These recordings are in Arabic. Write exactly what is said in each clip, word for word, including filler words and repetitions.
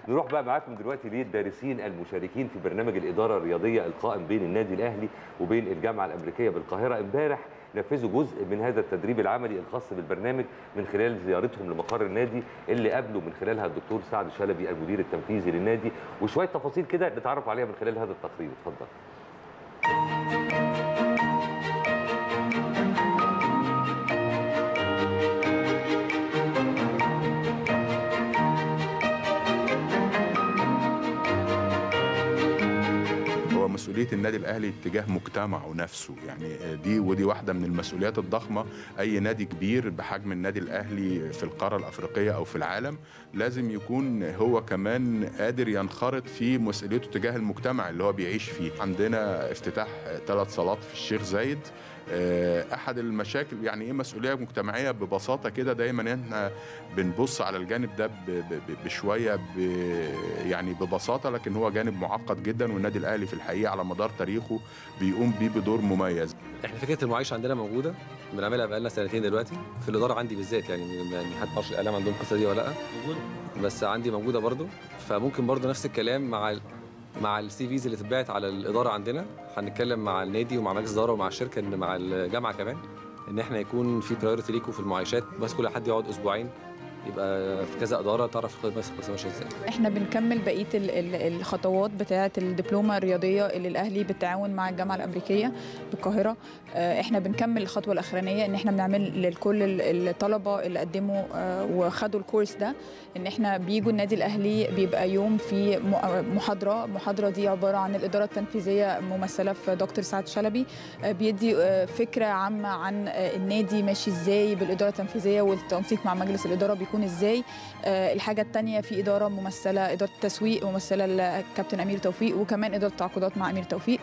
نروح بقى معاكم دلوقتي للدارسين المشاركين في برنامج الاداره الرياضيه القائم بين النادي الاهلي وبين الجامعه الامريكيه بالقاهره. امبارح نفذوا جزء من هذا التدريب العملي الخاص بالبرنامج من خلال زيارتهم لمقر النادي اللي قابلوا من خلالها الدكتور سعد شلبي المدير التنفيذي للنادي، وشويه تفاصيل كده نتعرف عليها من خلال هذا التقرير. اتفضل. مسؤولية النادي الأهلي اتجاه مجتمعه نفسه، يعني دي ودي واحدة من المسؤوليات الضخمة. أي نادي كبير بحجم النادي الأهلي في القارة الأفريقية أو في العالم لازم يكون هو كمان قادر ينخرط في مسؤوليته تجاه المجتمع اللي هو بيعيش فيه. عندنا افتتاح ثلاث صالات في الشيخ زايد. احد المشاكل يعني ايه مسؤوليه مجتمعيه ببساطه كده، دايما احنا بنبص على الجانب ده بشويه يعني ببساطه، لكن هو جانب معقد جدا، والنادي الاهلي في الحقيقه على مدار تاريخه بيقوم بيه بدور مميز. احنا فكره المعايشه عندنا موجوده، بنعملها بقالنا سنتين دلوقتي في الاداره عندي بالذات، يعني يعني حد معرفش الاعلام عندهم القصه دي ولا لا، بس عندي موجوده برضو. فممكن برضو نفس الكلام مع مع السي فيز اللي اتبعت على الاداره عندنا، هنتكلم مع النادي ومع مجلس الاداره ومع الشركه ان مع الجامعه كمان ان احنا يكون في برايورتي ليكوا في المعايشات، بس كل حد يقعد اسبوعين يبقى في كذا اداره تعرف تاخد بس بس ماشيه ازاي. احنا بنكمل بقيه الخطوات بتاعه الدبلومه الرياضيه اللي الاهلي بالتعاون مع الجامعه الامريكيه بالقاهره. احنا بنكمل الخطوه الاخرانيه ان احنا بنعمل لكل الطلبه اللي قدموا وخدوا الكورس ده ان احنا بيجوا النادي الاهلي، بيبقى يوم في محاضره. المحاضره دي عباره عن الاداره التنفيذيه ممثله في دكتور سعد شلبي، بيدي فكره عامه عن النادي ماشي ازاي بالاداره التنفيذيه، والتنسيق مع مجلس الاداره بيكون ازاي. الحاجه الثانيه في اداره ممثله، اداره التسويق ممثله الكابتن امير توفيق، وكمان اداره التعاقدات مع امير توفيق،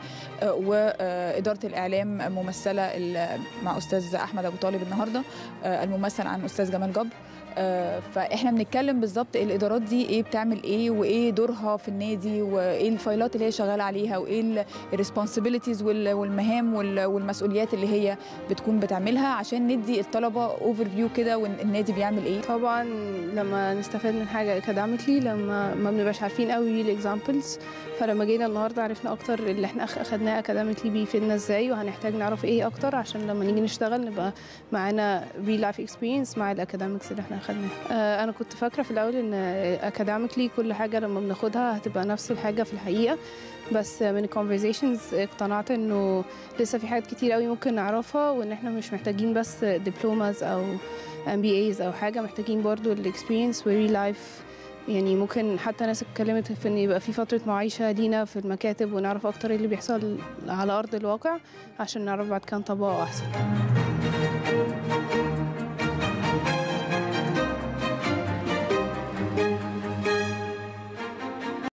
واداره الاعلام ممثله مع استاذ احمد ابو طالب النهارده، الممثل عن استاذ جمال جبر. فاحنا بنتكلم بالظبط الادارات دي ايه بتعمل ايه، وايه دورها في النادي، وايه الفايلات اللي هي شغاله عليها، وايه الريسبونسبيلتيز والمهام والمسؤوليات اللي هي بتكون بتعملها، عشان ندي الطلبه اوفر فيو كده والنادي بيعمل ايه. طبعا لما نستفاد من حاجه اكاديميكلي، لما ما بنبقاش عارفين قوي الاكزامبلز، فلما جينا النهارده عرفنا اكتر اللي احنا اخدناه اكاديميكلي بيفيدنا ازاي، وهنحتاج نعرف ايه اكتر عشان لما نيجي نشتغل نبقى معانا ريل لايف اكسبيرينس مع الاكاديميكس اللي احنا اخدناها. آه انا كنت فاكره في الاول ان اكاديميكلي كل حاجه لما بناخدها هتبقى نفس الحاجه في الحقيقه، بس من الكونفرزيشنز اقتنعت انه لسه في حاجات كتير قوي ممكن نعرفها، وان احنا مش محتاجين بس دبلوماز او ام بي ايز او حاجه، محتاجين برضو الاكسبيرينس وريل لايف. يعني ممكن حتى ناس اتكلمت في ان يبقى في فتره معايشه لينا في المكاتب ونعرف اكتر ايه اللي بيحصل على ارض الواقع عشان نعرف بعد كده نطبقه احسن.